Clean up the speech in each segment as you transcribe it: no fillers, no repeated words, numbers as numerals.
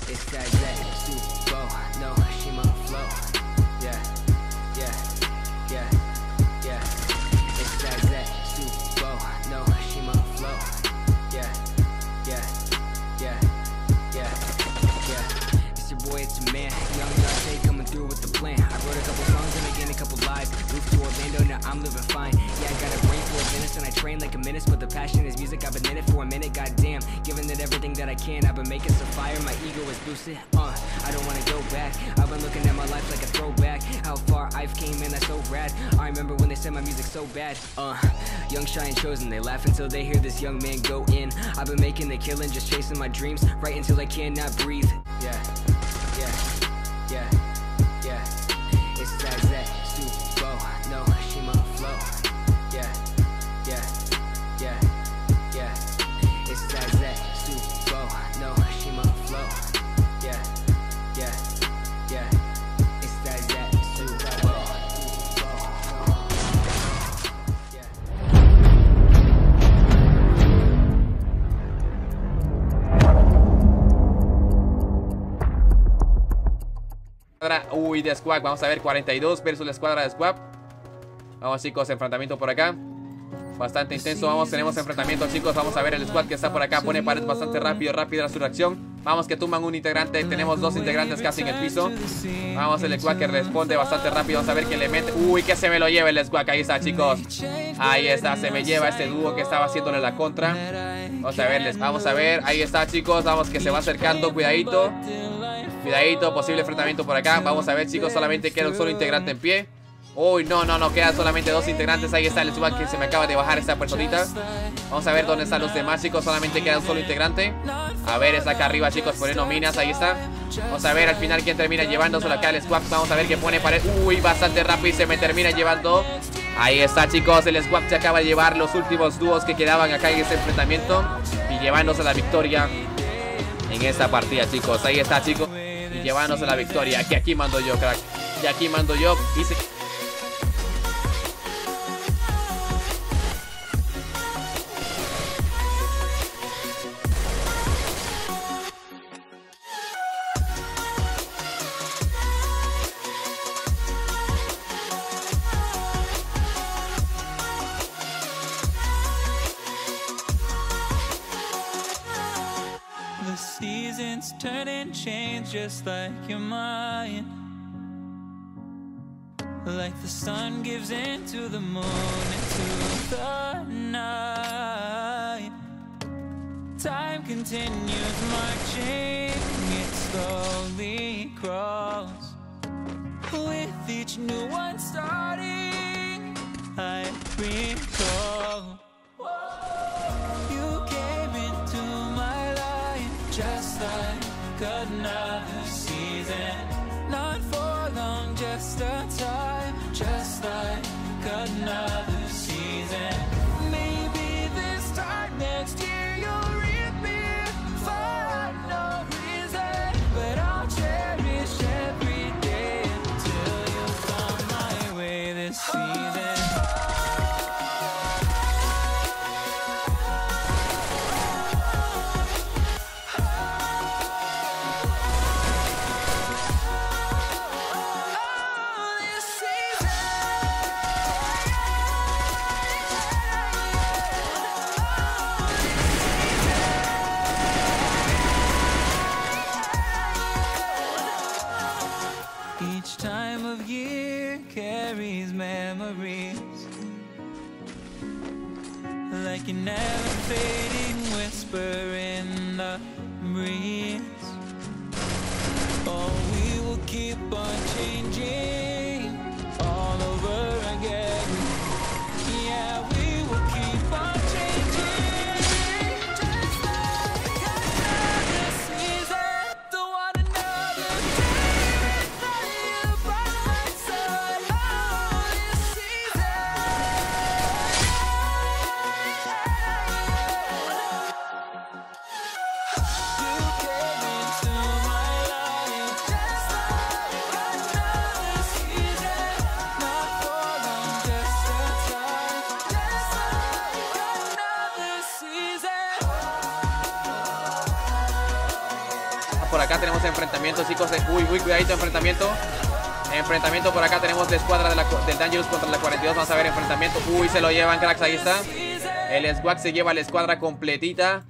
It's that Super no Shima flow. Yeah, yeah, yeah, yeah. It's that Super no Shima flow. Yeah, yeah, yeah, yeah, yeah. It's your boy, it's your man, Young Dante coming through with the plan. I wrote a couple songs and again a couple lives. Moved to Orlando, now I'm living fine. Yeah, I got a brain full of Venice and I train like a menace, but the passion is music. I've been in it for a minute, goddamn. Giving it everything that I can. I've been making some fire, my ego is boosted. I don't wanna go back. I've been looking at my life like a throwback. How far I've came, man, that's so rad. I remember when they said my music's so bad. Young, shy, and chosen. They laugh until they hear this young man go in. I've been making the killing, just chasing my dreams, right until I cannot breathe. Yeah, yeah, yeah, yeah. It's that Super no Shima flow. Yeah, yeah, yeah, yeah. It's that Super no Shima flow. Yeah, yeah, yeah. It's that Super. Uy, de Squad, vamos a ver 42 versus la escuadra de Squad. Vamos, chicos, enfrentamiento por acá. Bastante intenso, vamos, tenemos enfrentamiento, chicos. Vamos a ver el Squad que está por acá. Pone pared bastante rápido, rápida su reacción. Vamos, que tumban un integrante. Tenemos dos integrantes casi en el piso. Vamos, el Squad que responde bastante rápido. Vamos a ver que le mete. Uy, que se me lo lleva el Squad. Ahí está, chicos. Ahí está, se me lleva este dúo que estaba haciéndole la contra. Vamos a verles, vamos a ver. Ahí está, chicos, vamos, que se va acercando. Cuidadito, cuidadito, posible enfrentamiento por acá. Vamos a ver, chicos, solamente queda un solo integrante en pie. Uy, no, quedan solamente dos integrantes. Ahí está el Squad que se me acaba de bajar esta personita. Vamos a ver dónde están los demás, chicos. Solamente queda un solo integrante. A ver, está acá arriba, chicos, poniendo minas. Ahí está. Vamos a ver al final quién termina llevándoselo acá al Squad. Vamos a ver que pone pared. Uy, bastante rápido y se me termina llevando. Ahí está, chicos, el Squad se acaba de llevar los últimos dúos que quedaban acá en este enfrentamiento y llevándose la victoria en esta partida, chicos. Ahí está, chicos, y llevándose la victoria. Que aquí mando yo, crack. Y aquí mando yo. The seasons turn and change just like your mind. Like the sun gives into the moon, into the night. Time continues marching, it slowly crawls. With each new one starting, I recall. You came into my life just like another season. Not for long, just a time, just like another season. Maybe this time next year you'll reap me for no reason, but I'll cherish every day until you come my way this season. Each time of year carries memories, like an never fading whisper in the breeze. Oh, we will keep on changing all over again. Yeah, we will keep on changing, just like another season. Don't want another day without you by my side. Oh, this season. You came into my life just like another season. por acá tenemos enfrentamientos, chicos. Uy, cuidadito, enfrentamiento. Enfrentamiento por acá, tenemos la escuadra del Dangerous contra la 42. Vamos a ver enfrentamiento. Uy, se lo llevan, cracks, ahí está. El Squad se lleva la escuadra completita.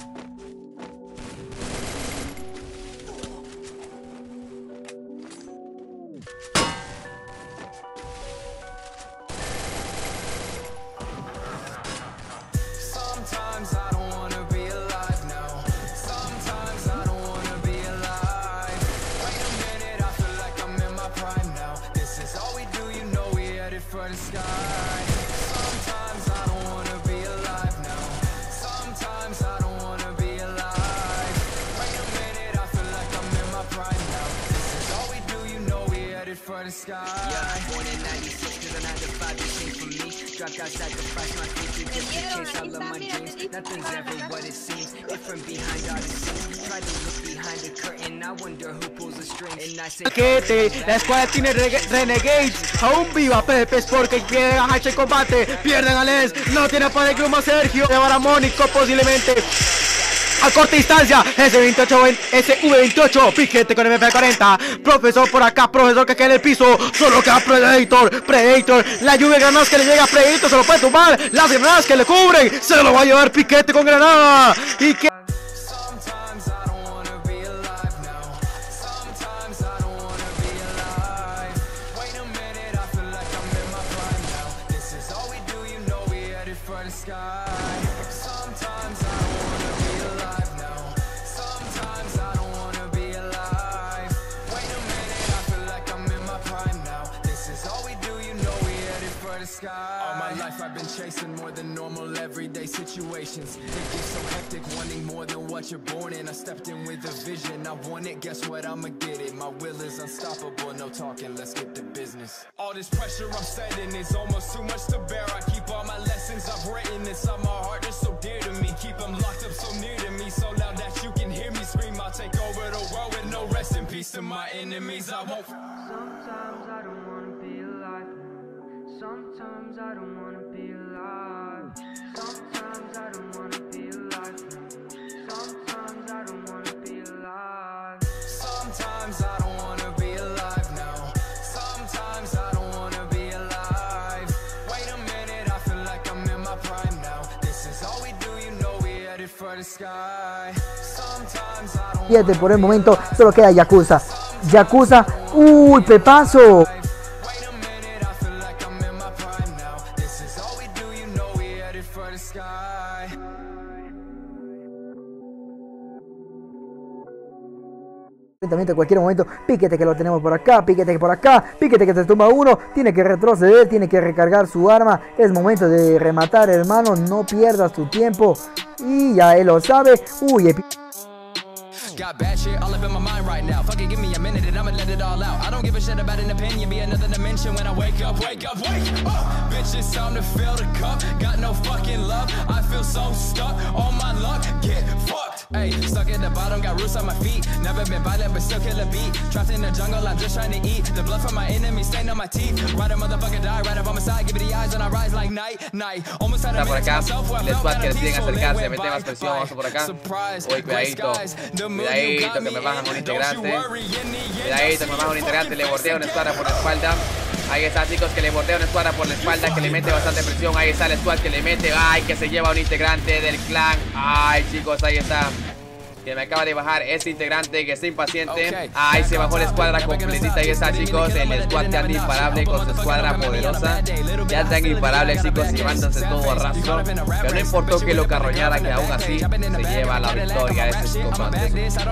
Yeah, born in 96, cause I had to fight this thing for me. Dropped out, sacrificed my future just to chase all of my dreams. Nothing's ever what it seems, different behind all the scenes. Try to look behind the curtain, I wonder who pulls the strings. And I say, la escuadra tiene Renegade, aún viva PvP Sport que quiere bajarse el combate. Pierden a Les, no tiene para el grupo Sergio. Llevar a Mónico posiblemente a corta distancia. SV28, piquete con MP40. Profesor por acá, profesor que queda en el piso. Solo queda Predator. La lluvia de granadas que le llega a Predator se lo puede tumbar. Las granadas que le cubren, se lo va a llevar piquete con granada. Y que all my life I've been chasing more than normal everyday situations. It gets so hectic, wanting more than what you're born in. I stepped in with a vision, I want it, guess what, I'ma get it. My will is unstoppable, no talking, let's get to business. All this pressure I'm setting is almost too much to bear. I keep all my lessons I've written inside my heart, they're so dear to me. Keep them locked up so near to me, so loud that you can hear me scream. I'll take over the world with no rest in peace to my enemies. I won't. Sometimes I don't wanna be alive. Sometimes I don't wanna be alive. Sometimes I don't wanna be alive. Sometimes I don't wanna be alive. Sometimes I don't wanna be alive now. Sometimes I don't wanna be alive. Wait a minute, I feel like I'm in my prime now. This is all we do, you know we headed for the sky. Sometimes I don't. Fíjate, por el momento solo queda Yakuza. Uy, pepazo. En cualquier momento, piquete que lo tenemos por acá, piquete que se tumba uno, tiene que retroceder, tiene que recargar su arma, es momento de rematar, hermano, no pierdas tu tiempo, y ya él lo sabe. Uy, got bad shit all up in my mind right now. Fuck it, give me a minute and I'ma let it all out. I don't give a shit about an opinion, be another dimension when I wake up. Bitch, it's time to fill the cup. Got no fucking love, I feel so stuck. All my luck, get fucked. Hey, stuck at the bottom, got roots on my feet. Never been violent, but still kill a beat. Trapped in the jungle, I'm just trying to eat. The blood from my enemies stained on my teeth. Ride a motherfucker die, right up on my side. Give it the eyes and I rise like night. Almost had a minute to myself where I felt squad que that deciden peaceful. acercarse, mete más presión, vamos por acá. Uy, cuidadito, que me bajan un integrante. Cuidadito, que me bajan un integrante, le bordea una escuadra por la espalda. Ahí está, chicos, que le bordea una escuadra por la espalda, que le mete bastante presión. Ahí está el squad que le mete, ay, que se lleva un integrante del clan. Ay, chicos, ahí está. Que me acaba de bajar ese integrante que está impaciente. Ahí se bajó la escuadra completita. Ahí está, chicos, el squad que anda imparable con su escuadra poderosa. Ya están imparables, chicos, llevándose todo a rastro. Pero no importó que lo carroñara, que aún así se lleva la victoria de ese combate.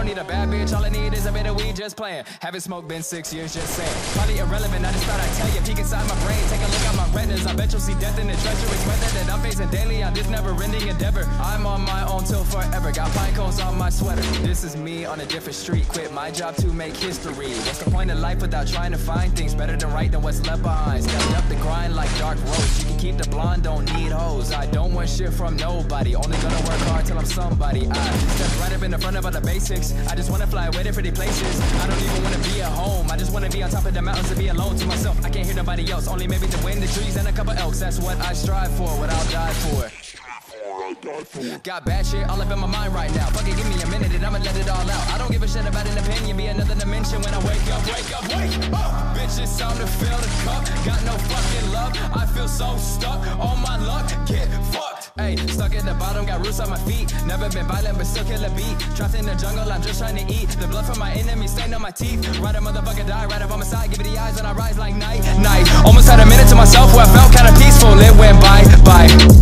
This is me on a different street. Quit my job to make history. What's the point of life without trying to find things better than right than what's left behind? Stepped up the grind like dark roast. You can keep the blonde, don't need hoes. I don't want shit from nobody. Only gonna work hard till I'm somebody. I step right up in the front of all the basics. I just wanna fly away to pretty places. I don't even wanna be at home. I just wanna be on top of the mountains and be alone to myself. I can't hear nobody else. Only maybe the wind, the trees, and a couple elks. That's what I strive for, what I'll die for. Got bad shit all up in my mind right now. Fuck it, give me a minute and I'ma let it all out. I don't give a shit about another dimension when I wake up, wake up, wake up. Bitch, it's time to fill the cup. Got no fucking love. I feel so stuck on my luck. Get fucked. Hey, stuck at the bottom, got roots on my feet. Never been violent, but still kill a beat. Trapped in the jungle, I'm just trying to eat. The blood from my enemies stained on my teeth. Ride a motherfucker die, right up on my side. Give it the eyes when I rise like night. Almost had a minute to myself where I felt kinda peaceful. It went by.